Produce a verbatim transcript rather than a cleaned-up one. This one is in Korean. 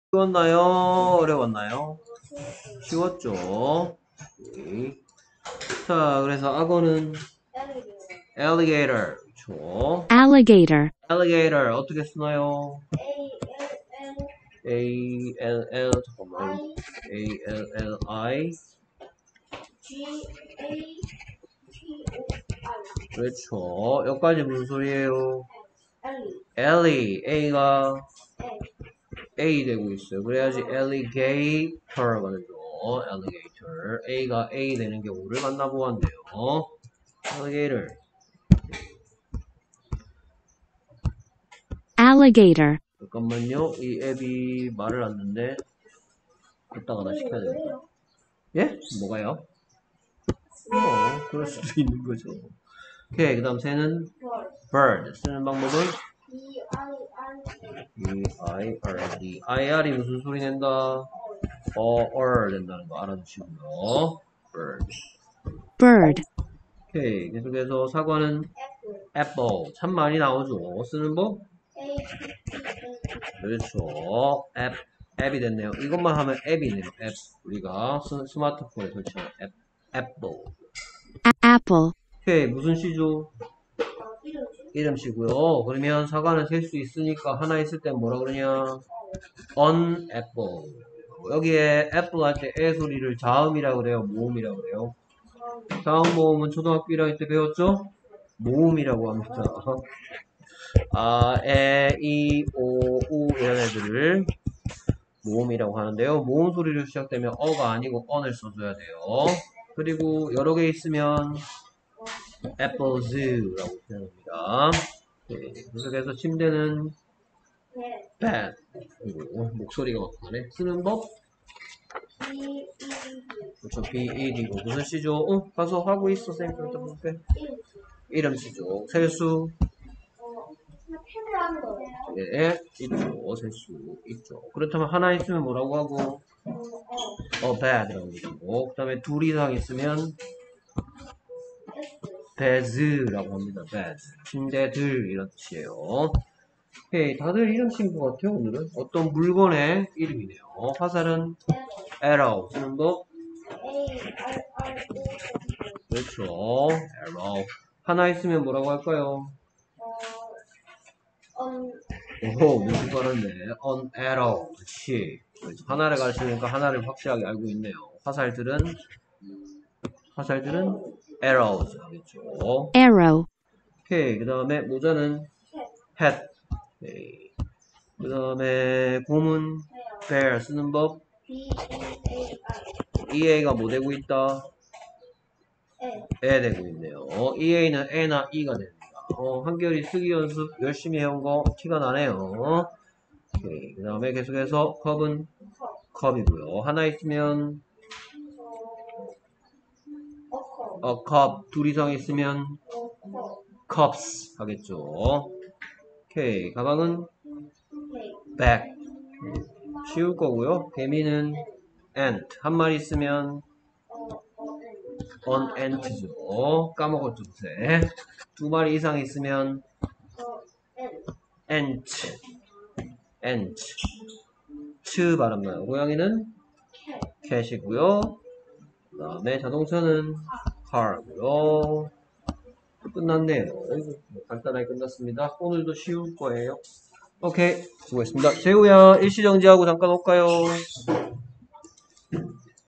쉬웠나요? 어려웠나요? 쉬웠죠? 오케이. 자, 그래서 악어는 alligator. 그렇죠? alligator, alligator 어떻게 쓰나요? A L L 잠깐만. A L L I 그렇죠. 여기까지 무슨 소리예요? ellie A가 A 되고 있어요. 그래야지 alligator가 되죠. alligator A가 A 되는 경우를 만나보았네요. alligator alligator, 잠깐만요. 이 앱이 말을 안 듣는데 이따가 나 시켜야 되겠다. 예? 뭐가요? 어, 그럴 수도 있는 거죠. 오케이, 그 다음 새는 bird. 쓰는 방법은 B I R D. 아이알이 무슨 소리 낸다? 어, or 된다는 거 알아두시고요. bird. bird, 오케이, 계속해서 사과는 apple. 참 많이 나오죠. 쓰는 법? 그렇죠. 앱, 앱이 됐네요. 이것만 하면 앱이네요. 앱. 우리가 스, 스마트폰에 설치한 앱, 애플. a- apple, 오케이, 무슨 시죠? 이름씨고요. 그러면 사과는 셀 수 있으니까 하나 있을 땐 뭐라 그러냐? on apple. 여기에 apple 할 때 에 소리를 자음이라고 그래요? 모음이라고 그래요? 자음 모음은 초등학교 일 학년 때 배웠죠? 모음이라고 합니다. 아, 에, 이, 오, 우 이런 애들을 모음이라고 하는데요. 모음 소리로 시작되면 어가 아니고 on을 써줘야 돼요. 그리고 여러 개 있으면 apples라고 표현합니다. 네, 계속해서 침대는 bed. 그리고 목소리가 막 나네. 쓰는 법? 그렇죠. B-E-D고 무슨 시죠? 어? 가서 하고 있어. 쌤. 좀 이따 볼게. 이름 시죠. 세수. 네, 있죠. 세수 있죠. 그렇다면 하나 있으면 뭐라고 하고? 어, bed라고 그러고. 그 다음에 둘 이상 있으면 beds라고 합니다. beds. 침대들 이런 뜻이에요. 오케이, 다들 이름 친 것 같아요. 오늘은 어떤 물건의 이름이네요. 화살은 arrow 쓰는 법. 그렇죠. arrow. 하나 있으면 뭐라고 할까요? 오호, 무슨 말았네. on arrow. 그렇지. 그렇죠. 하나를 가르치니까 하나를 확실하게 알고 있네요. 화살들은 화살들은 arrows 하겠죠. arrow, 오케이, 그 다음에 모자는 hat. 오케이. 그 다음에 곰은 bear 쓰는 법. 이에이가 뭐 되고 있다? 에 되고 있네요. 이에이는 에나 이가 됩니다. 어, 한결이 쓰기 연습 열심히 해온 거 티가 나네요. 오케이. 그 다음에 계속해서 컵은 컵이고요. 하나 있으면 어, 컵. 둘 이상 있으면 cups 하겠죠. 오케이. 가방은 bag. 쉬울 거고요. 개미는 ant. 한 마리 있으면 on ant죠. 까먹었죠, 세. 두 마리 이상 있으면 ant. ant. 츠 발음 나요. 고양이는 cat이고요. 그 다음에 자동차는 car고요. 끝났네요. 간단하게 끝났습니다. 오늘도 쉬울 거예요. 오케이, 수고했습니다. 재우야, 일시정지하고 잠깐 올까요?